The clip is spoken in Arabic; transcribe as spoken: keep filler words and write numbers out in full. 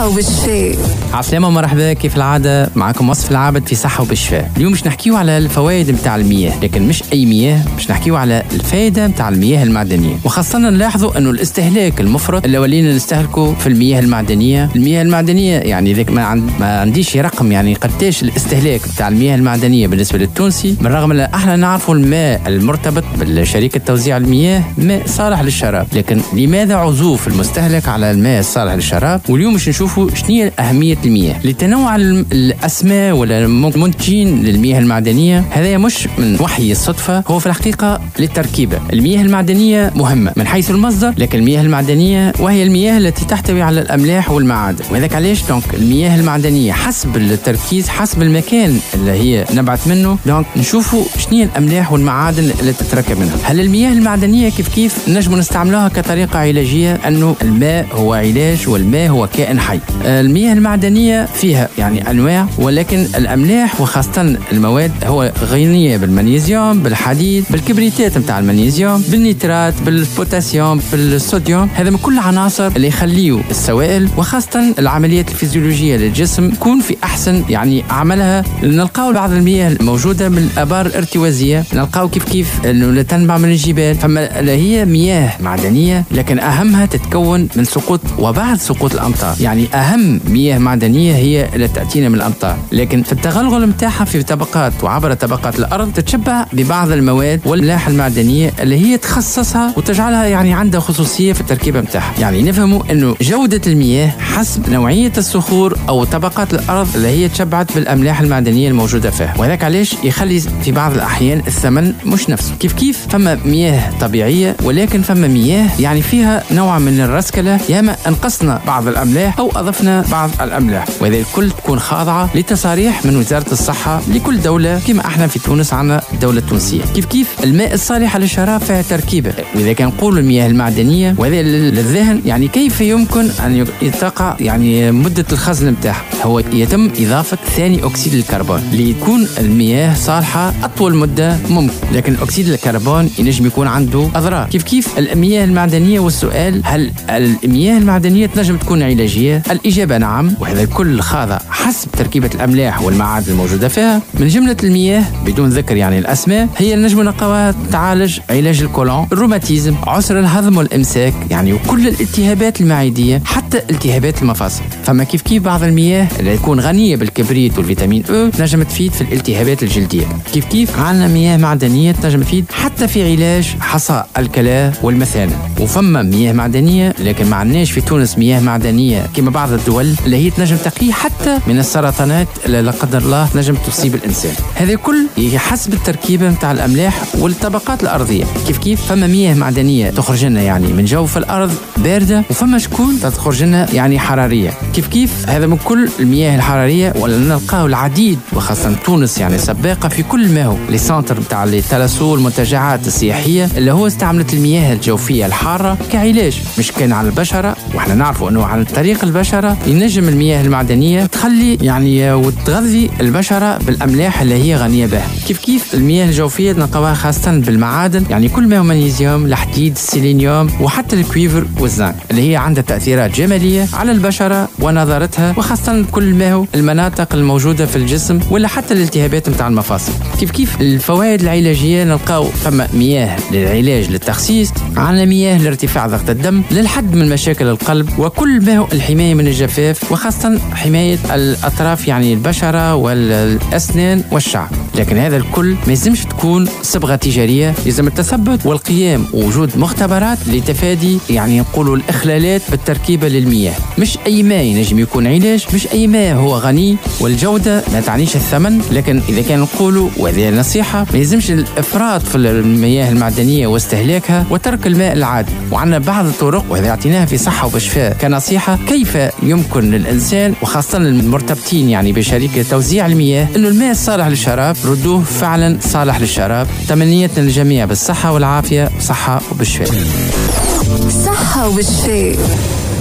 صحة وبالشفاء. عسلامة ومرحبا، كيف العادة معكم وصف العابد في صحة وبالشفاء. اليوم مش نحكيو على الفوائد متاع المياه، لكن مش أي مياه، مش نحكيو على الفائدة متاع المياه المعدنية. وخاصة نلاحظوا أنه الاستهلاك المفرط اللي ولينا نستهلكه في المياه المعدنية. المياه المعدنية يعني ذيك ما, عند ما عنديش رقم يعني قديش الاستهلاك متاع المياه المعدنية بالنسبة للتونسي، بالرغم أن احنا نعرفوا الماء المرتبط بالشركة توزيع المياه ماء صالح للشراب، لكن لماذا عزوف المستهلك على الماء الصالح للشراب؟ واليوم مش نشوفوا شنو أهمية المياه لتنوع الأسماء ولا المنتجين للمياه المعدنية. هذا مش من وحي الصدفة، هو في الحقيقة للتركيبة. المياه المعدنية مهمة من حيث المصدر، لكن المياه المعدنية وهي المياه التي تحتوي على الأملاح والمعادن، وذلك علاش دونك المياه المعدنية حسب التركيز حسب المكان اللي هي نبعت منه، دونك نشوفوا شنو الأملاح والمعادن اللي تتركب منها. هل المياه المعدنية كيف كيف نجم نستعملوها كطريقة علاجية؟ أنه الماء هو علاج والماء هو كائن حي. المياه المعدنية فيها يعني أنواع، ولكن الأملاح وخاصة المواد هو غنية بالمغنيسيوم، بالحديد، بالكبريتات متاع المغنيسيوم، بالنيترات، بالبوتاسيوم، بالصوديوم. هذا من كل عناصر اللي يخليوا السوائل وخاصة العمليات الفيزيولوجية للجسم تكون في أحسن يعني عملها. نلقاو بعض المياه الموجودة من الآبار الارتوازية، نلقاو كيف كيف انه تنبع من الجبال، فما هي مياه معدنية لكن أهمها تتكون من سقوط وبعد سقوط الأمطار. يعني أهم مياه معدنية هي اللي تأتينا من الأمطار، لكن في التغلغل متاعها في طبقات وعبر طبقات الأرض تتشبع ببعض المواد والأملاح المعدنية اللي هي تخصصها وتجعلها يعني عندها خصوصية في التركيبة متاعها. يعني نفهموا انه جودة المياه حسب نوعية الصخور أو طبقات الأرض اللي هي تشبعت بالأملاح المعدنية الموجودة فيها، وذاك علاش يخلي في بعض الأحيان الثمن مش نفسه. كيف كيف فما مياه طبيعية، ولكن فما مياه يعني فيها نوع من الرسكلة، ياما انقصنا بعض الأملاح أو أضفنا بعض الأملاح، وهذه الكل تكون خاضعة لتصاريح من وزارة الصحة لكل دولة. كما احنا في تونس عنا الدولة التونسية. كيف كيف الماء الصالح للشراب فيها تركيبة، وإذا كان نقول المياه المعدنية وهذا للذهن يعني كيف يمكن أن يتقع يعني مدة الخزن متاعها، هو يتم إضافة ثاني أكسيد الكربون ليكون المياه صالحة أطول مدة ممكن، لكن أكسيد الكربون ينجم يكون عنده أضرار. كيف كيف المياه المعدنية، والسؤال هل المياه المعدنية تنجم تكون علاجية؟ الإجابة نعم، وهذا الكل خاضع حسب تركيبة الأملاح والمعادن الموجودة فيها. من جملة المياه بدون ذكر يعني الأسماء هي نجم نلقاوها تعالج علاج الكولون، الروماتيزم، عسر الهضم والإمساك يعني وكل الالتهابات المعدية، حتى التهابات المفاصل. فما كيف كيف بعض المياه اللي تكون غنية بالكبريت والفيتامين أو نجم تفيد في الالتهابات الجلدية. كيف كيف عندنا مياه معدنية تنجم تفيد حتى في علاج حصى الكلى والمثانة. وفما مياه معدنية لكن ما عندناش في تونس مياه معدنية كما بعض الدول اللي هي تنجم تقي حتى من السرطانات اللي لا قدر الله تنجم تصيب الإنسان. هذا كل حسب التركيبة متاع الأملاح والطبقات الأرضية. كيف كيف فما مياه معدنية تخرج لنا يعني من جوف الأرض باردة، وفما شكون تخرج لنا يعني حرارية. كيف كيف هذا من كل المياه الحرارية ولا نلقاه العديد، وخاصة تونس يعني سباقة في كل ما هو لي سنتر بتاع لي تلاسو المنتجعات السياحية اللي هو استعملت المياه الجوفية الحارة كعلاج، مش كان على البشرة. واحنا نعرفوا انه عن طريق البشرة ينجم المياه المعدنية تخلي يعني وتغذي البشرة بالأملاح اللي هي غنية بها. كيف كيف المياه الجوفية نلقاها خاصة بالمعادن، يعني كل ما هو مغنيسيوم، الحديد، السيلينيوم، وحتى الكويفر والزنك اللي هي عندها تأثيرات جمالية على البشرة ونظرتها، وخاصة كل ما هو المناطق الموجودة في الجسم ولا حتى الالتهابات متاع المفاصل. كيف كيف الفوائد العلاجية نلقاو فما مياه للعلاج للتخسيس، عندنا مياه لارتفاع ضغط الدم، للحد من مشاكل القلب، وكل ما هو الحماية من الجفاف، وخاصة حماية الأطراف يعني البشرة والأسنان والشعر. لكن هذا الكل ما يلزمش تكون صبغة تجارية، يلزم التثبت والقيام ووجود مختبرات لتفادي يعني نقولوا الإخلالات بالتركيبة للمياه. مش أي ماء ينجم يكون علاج، مش أي ماء هو غني، والجودة ما تعنيش الثمن. لكن إذا كان نقولوا وهذه نصيحة ما يلزمش الإفراط في المياه المعدنية واستهلاكها وترك الماء العادي. وعندنا بعض الطرق وهذا اعطيناها في صحة وبشفاء كنصيحة كيف يمكن للإنسان وخاصة المرتبطين يعني بشركة توزيع المياه إنه الماء الصالح للشراب ردوه فعلا صالح للشراب. تمنياتنا للجميع بالصحة والعافية، صحة وبشفاء. صحة وبشفاء.